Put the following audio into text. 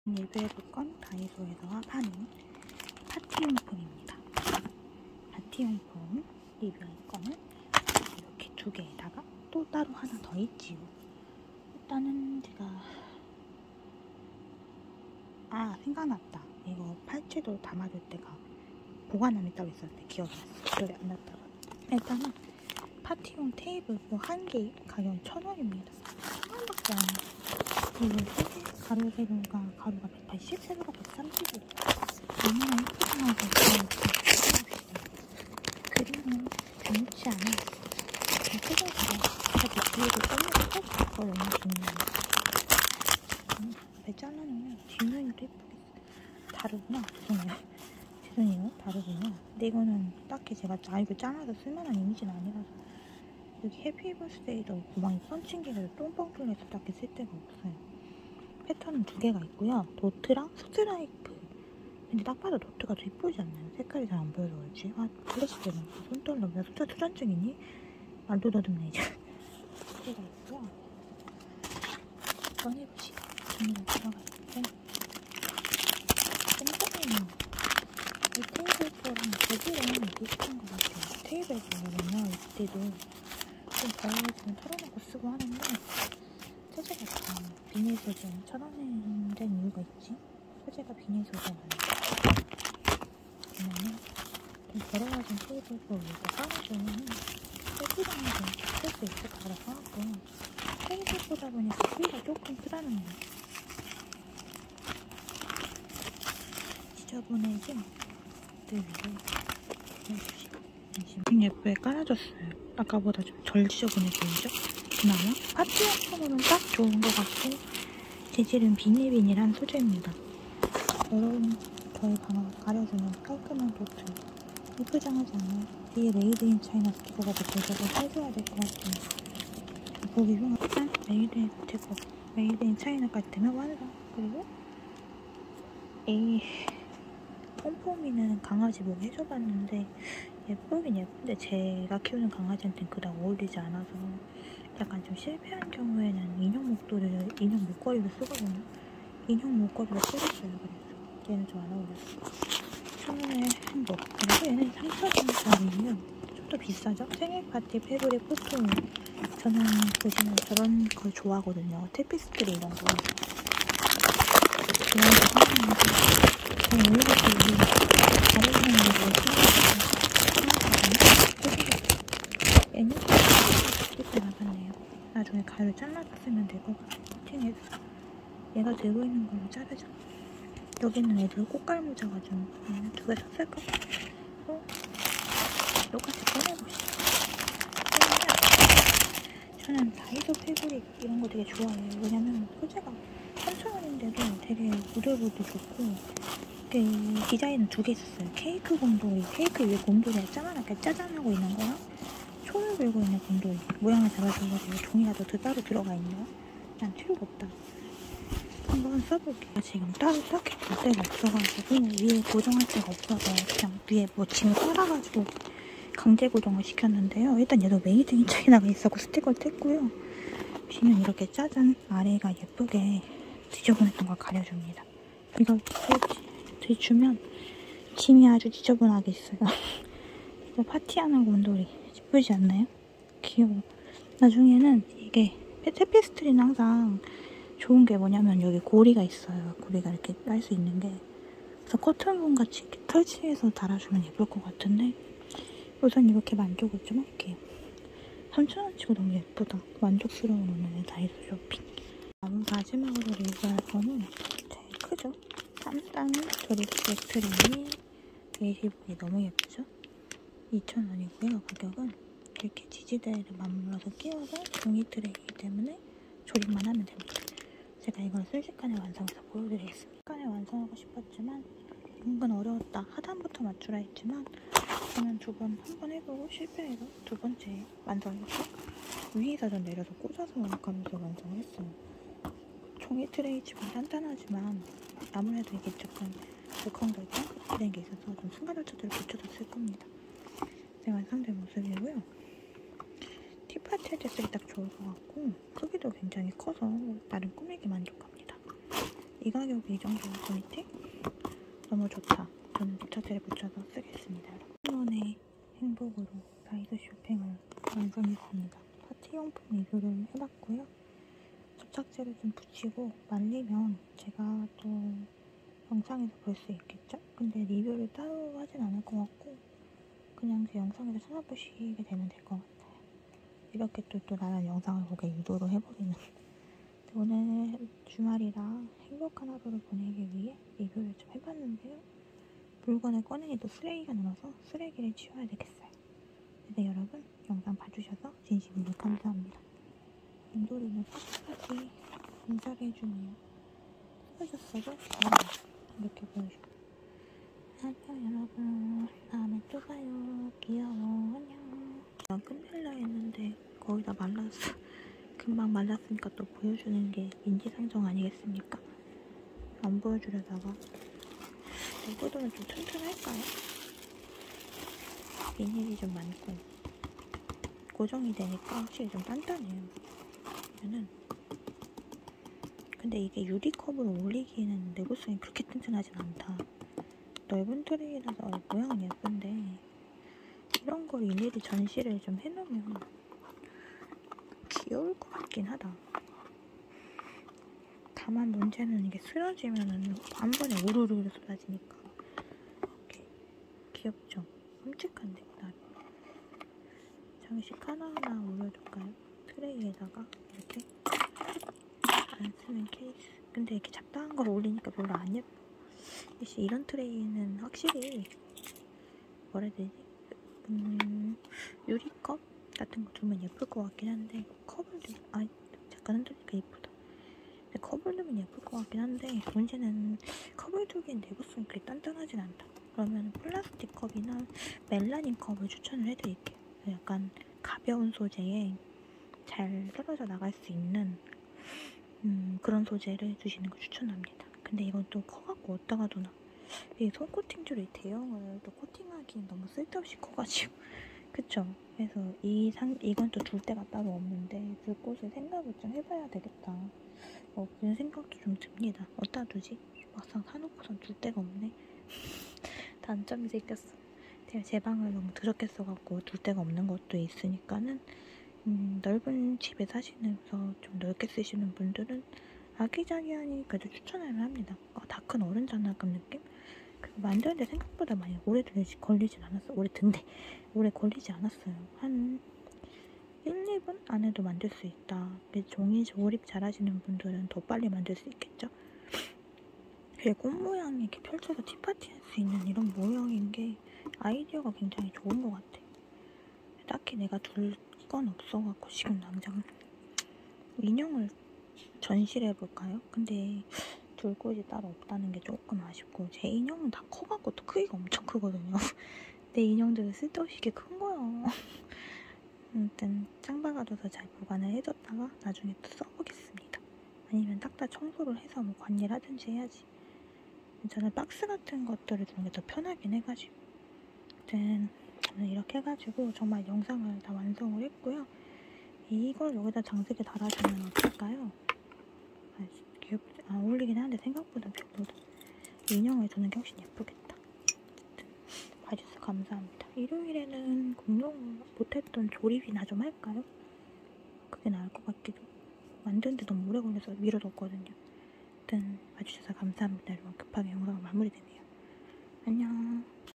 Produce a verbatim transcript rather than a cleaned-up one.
리뷰해볼 건 다이소에서 파는 파티용품입니다. 파티용품 리뷰할 거는 이렇게 두 개에다가 또 따로 하나 더 있지요. 일단은 제가 아 생각났다. 이거 팔찌도 담아줄 때가 보관함이 따로 있었는데 기억이 났어. 기억이 안 났다가 일단은 파티용 테이블 한 개 가격 천 원입니다. 천 원밖에 안 해요. 그리고 세개 가로 세로가 가로가 백팔십, 세로가 백삼십이에요. 너무나 예쁘게 그림은 변치 않아요. 세개 가로 사실 뒤에도 썸네일 꼭 너무 중요해요. 배 잘라놓으면 뒷면도 예쁘게 다르구나. 죄송해요. 죄송해요. 다르구나. 근데 이거는 딱히 제가 알고 잘라서 쓸만한 이미지는 아니라서 여기 해피 버스데이도 없고 막 펀칭기가 똥뻥 뚫려서 딱히 쓸 데가 없어요. 패턴은 두 개가 있고요. 도트랑 스트라이프. 근데 딱 봐도 도트가 더 이쁘지 않나요? 색깔이 잘 안 보여서 그렇지. 아, 플래시 때문에 손 떨려. 왜 숫자 투전증이니? 말도 더듬네, 이제. 두 개가 있고요. 꺼내보시고 종이가 들어가 있는데 꼼꼼히는 이 테이블보랑 재질은 비슷한 것 같아요. 테이블보는요, 이때도 좀 더워지면 털어놓고 쓰고 하는데 소재가 다 비닐 소재 천 원에 된 이유가 있지? 소재가 비닐 소재는 그러면은 좀 더러워진 테이블보 위에다 깔아주면은 세피랑도 쓸 수 있을 거라고 하고 테이블보다 보니까 크기가 조금 크다는 거. 지저분해진 늘 위에 해주시고 좀 예쁘게 깔아줬어요. 아까보다 좀 덜 지저분해 보이죠? 그나마 파티용품으로는 딱 좋은 것 같고 재질은 비닐비닐한 소재입니다. 더러운 덜 가려주는 깔끔한 도트. 이쁘장하지 않아요? 뒤에 메이드 인 차이나 스티커가 붙어서 해줘야 될 것 같아요. 보기 흉한 메이드 인 스티커 메이드 인 차이나까지 되면 완성. 그리고 이 폼폼이는 강아지 목 해줘봤는데 예쁘긴 예쁜데 제가 키우는 강아지한테는 그닥 어울리지 않아서 약간 좀 실패한 경우에는 인형 목도리를 인형 목걸이로 쓰거든요. 인형 목걸이로 쓰겠어요. 그래서 얘는 좀 안 어울렸어. 천 원에 행복. 그리고 얘는 삼천 원짜리예요. 좀 더 비싸죠? 생일 파티 페브릭 포토. 저는 보시면 저런 걸 좋아하거든요. 테피스트리 이런 거. 좋아해서 사는데 저는 왜 이렇게 우리 다른 사람들이 쓰는 얘는 이렇게 나갔네요. 나중에 가위로 잘라서 쓰면 되고 커팅해서 얘가 들고 있는 걸로 자르자. 여기는 애들 꽃갈 묻어가지고 두 개 샀을까? 어? 똑같이 꺼내봅시다. 저는 다이소 패브릭 이런 거 되게 좋아해요. 왜냐면 소재가 삼천 원인데도 되게 부들부들 좋고 그 디자인은 두 개 있었어요. 케이크 곰돌이, 케이크 위에 곰돌이가 짜만하게 짜잔하고 있는 거랑 손을 들고 있는 곰돌이 모양을 잡아줘가지고 종이가 더 따로 들어가 있네요. 난 필요가 없다. 한번 써볼게요. 지금 따로 딱히 볼 데가 없어가지고 위에 고정할 데가 없어서 그냥 위에 뭐 짐을 깔아가지고 강제 고정을 시켰는데요. 일단 얘도 메이드 인 차이나가 있었고 스티커를 뗐고요. 뒤는 이렇게 짜잔 아래가 예쁘게 지저분했던 걸 가려줍니다. 이걸 들추면 짐이 아주 지저분하게 있어요. 파티하는 곰돌이 예쁘지 않나요? 귀여워. 나중에는 이게 테피스트리는 항상 좋은 게 뭐냐면 여기 고리가 있어요. 고리가 이렇게 딸 수 있는 게. 그래서 커튼본 같이 이렇게 털칠해서 달아주면 예쁠 것 같은데 우선 이렇게 만족을 좀 할게요. 삼천 원치고 너무 예쁘다. 만족스러운 오늘의 다이소 쇼핑. 다음 마지막으로 리뷰할 거는 제일 크죠? 쌈땅 조립식 트레이. 베이지북이 너무 예쁘죠? 이천 원이고요. 가격은 이렇게 지지대를 맞물러서 끼워서 종이 트레이이기 때문에 조립만 하면 됩니다. 제가 이걸 순식간에 완성해서 보여드리겠습니다. 순식간에 완성하고 싶었지만 은근 어려웠다. 하단부터 맞추라 했지만 저는 두 번, 한 번 해보고 실패해서 두 번째 완성했고 위에서 전 내려서 꽂아서 하면서 완성을 했어요. 종이 트레이치곤 단단하지만 아무래도 이게 조금 덜컹덜컹 된 게 있어서 좀 순간절차들을 붙여서 쓸 겁니다. 제 완성된 모습이고요. 티파티 할 때 쓰기 딱 좋을 것 같고 크기도 굉장히 커서 나름 꾸미기 만족합니다. 이 가격에 이 정도 퀄리티? 너무 좋다. 저는 부착제를 붙여서 쓰겠습니다. 천 원의 행복으로 다이소 쇼핑을 완성했습니다. 파티용품 리뷰를 해봤고요. 접착제를 좀 붙이고 말리면 제가 또 영상에서 볼 수 있겠죠? 근데 리뷰를 따로 하진 않을 것 같고 그냥 제 영상에서 찾아보시게 되면 될 것 같아요. 이렇게 또, 또 나란 영상을 보게 유도를 해버리는. 오늘 주말이라 행복한 하루를 보내기 위해 리뷰를 좀 해봤는데요. 물건을 꺼내니 또 쓰레기가 남아서 쓰레기를 치워야 되겠어요. 네, 여러분 영상 봐주셔서 진심으로 감사합니다. 인도리는 끝까지 인사를 해주네요. 쓰러졌어도 이렇게 보여줘. 안녕 여러분, 다음에 또 봐요. 귀여워. 안녕. 난 끝낼라 했는데 거의 다 말랐어. 금방 말랐으니까 또 보여주는 게 인지상정 아니겠습니까? 안 보여주려다가 이거는 좀 튼튼할까요? 비닐이 좀 많고 고정이 되니까 확실히 좀 단단해요. 그러면은 근데 이게 유리컵으로 올리기에는 내구성이 그렇게 튼튼하진 않다. 넓은 트레이라서 모양은 예쁜데 이런 걸 일일이 전시를 좀 해놓으면 귀여울 것 같긴 하다. 다만 문제는 이게 쓰러지면은 한 번에 우르르 쏟아지니까 이렇게 귀엽죠? 끔찍한데 나름. 장식 하나하나 올려둘까요? 트레이에다가 이렇게 안 쓰는 케이스. 근데 이렇게 잡다한 걸 올리니까 별로 안 예뻐. 역시 이런 트레이는 확실히 뭐라 해야 되지? 음, 유리컵 같은 거 두면 예쁠 것 같긴 한데 컵을 두, 아 잠깐 흔들니까 예쁘다. 근데 컵을 두면 예쁠 것 같긴 한데 문제는 컵을 두기엔 내구성이 그렇게 단단하진 않다. 그러면 플라스틱 컵이나 멜라닌 컵을 추천을 해드릴게요. 약간 가벼운 소재에 잘 떨어져 나갈 수 있는 음, 그런 소재를 주시는 걸 추천합니다. 근데 이건 또 커갖고 어디다가 두나. 이게 손 코팅줄이 대형을 또 코팅하기엔 너무 쓸데없이 커가지고 그쵸? 그래서 이 상, 이건 또 둘 데가 따로 없는데 둘 곳을 생각을 좀 해봐야 되겠다. 뭐 그런 생각도 좀 듭니다. 어디다 두지? 막상 사놓고선 둘 데가 없네. 단점이 생겼어. 제가 제 방을 너무 더럽게 써갖고 둘 데가 없는 것도 있으니까는 음, 넓은 집에 사시면서 좀 넓게 쓰시는 분들은 아기자기하니 그래도 추천을 합니다. 어, 다 큰 어른 장난감 느낌? 그리고 만드는데 생각보다 많이 오래 걸리진 않았어. 오래 든데 오래 걸리지 않았어요. 한 일, 이 분 안에도 만들 수 있다. 종이 조립 잘하시는 분들은 더 빨리 만들 수 있겠죠? 그리고 꽃 모양이 이렇게 펼쳐서 티파티 할 수 있는 이런 모양인 게 아이디어가 굉장히 좋은 것 같아. 딱히 내가 둘 건 없어갖고 지금 당장 인형을 전시를 해볼까요? 근데 둘 곳이 따로 없다는 게 조금 아쉽고 제 인형은 다 커갖고 또 크기가 엄청 크거든요. 내 인형들은 쓸데없이 이렇게 큰 거야. 아무튼 짱박아둬서 잘 보관을 해뒀다가 나중에 또 써보겠습니다. 아니면 딱딱 청소를 해서 뭐 관리를 하든지 해야지. 저는 박스 같은 것들을 주는 게 더 편하긴 해가지고 아무튼 저는 이렇게 해가지고 정말 영상을 다 완성을 했고요. 이걸 여기다 장식에 달아주면 어떨까요? 아, 귀엽지? 아, 어울리긴 하는데 생각보다 별로다. 인형을 두는 게 훨씬 예쁘겠다. 봐주셔서 감사합니다. 일요일에는 공룡 못했던 조립이나 좀 할까요? 그게 나을 것 같기도. 만드는데 너무 오래 걸려서 미뤄뒀거든요. 아무튼 봐주셔서 감사합니다. 여러분 급하게 영상을 마무리되네요. 안녕.